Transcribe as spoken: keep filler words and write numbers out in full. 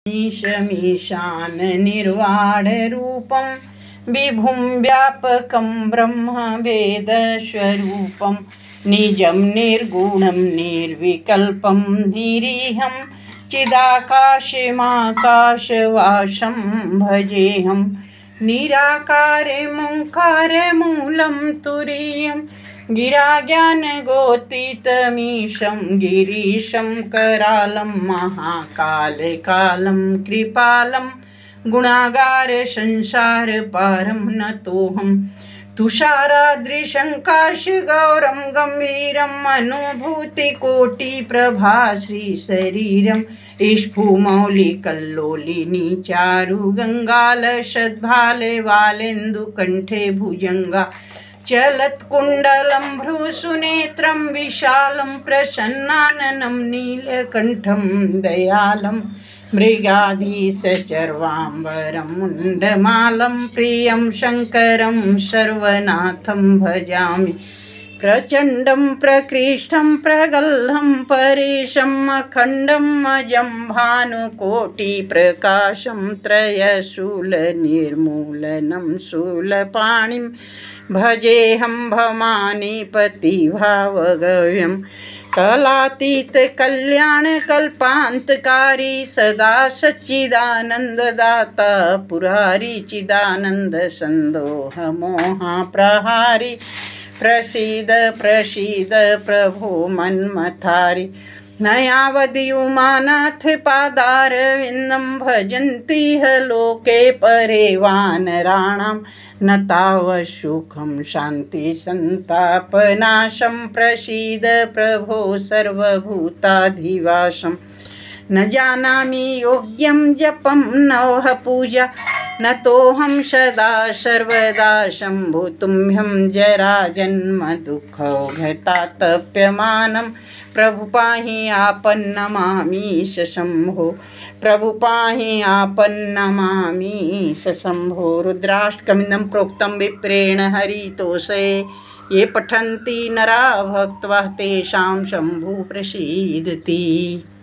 ईशमीशान निर्वाणरूपं विभुं व्यापकं ब्रह्मवेदस्वरूपं निजं निर्गुणं निर्विकल्पं निरीहं चिदाकाशमाकाशवासं भजेऽहं निराकारमोङ्कारमूलं तुरीयं गिराज्ञानगोतीतमीशं गिरीशं करालं महाकालकालं कृपालं गुणागार संसारपारं नतोऽहं तुषाराद्रिशङ्काशगौरं गम्भीरम् अनुभूतिकोटिप्रभा श्रीशरीरं स्फुमौलिकल्लोलिनी चारुगङ्गालशद्भाले वालेन्दुकण्ठे भुजङ्गा चलत्कुण्डलं भ्रूसुनेत्रं विशालं प्रसन्नाननं नीलकण्ठं दयालं मृगाधीशचर्वाम्बरं मुण्डमालं प्रियं शङ्करं सर्वनाथं भजामि प्रचण्डं प्रकृष्टं प्रगल्भं परेशम् अखण्डम् अजं भानुकोटिप्रकाशं त्रयशूलनिर्मूलनं शूलपाणिं भजेऽहं भवानीपतिभावगव्यं कलातीतकल्याणकल्पान्तकारी सदा सच्चिदानन्ददाता पुरारी चिदानन्दसन्दोहमोहप्रहारी प्रसीद प्रसीद प्रभो मन्मथारि न यावद्युमानाथ पादारविन्दं भजन्ति ह लोके परे वानराणां न तावत् सुखं शान्तिसन्तापनाशं प्रसीद प्रभो सर्वभूताधिवासं न जानामि योग्यं जपं नवः पूजा न तोऽहं सदा सर्वदा शम्भुतुभ्यं जराजन्म दुःखौघतातप्यमानं प्रभु पाहि आपन्नमामीश शम्भो प्रभु पाहि आपन्नमामीश शम्भो। रुद्राष्टकमिदं प्रोक्तं विप्रेण हरितोषे ये पठन्ति नरा भक्त्वा तेषां शम्भु प्रसीदति।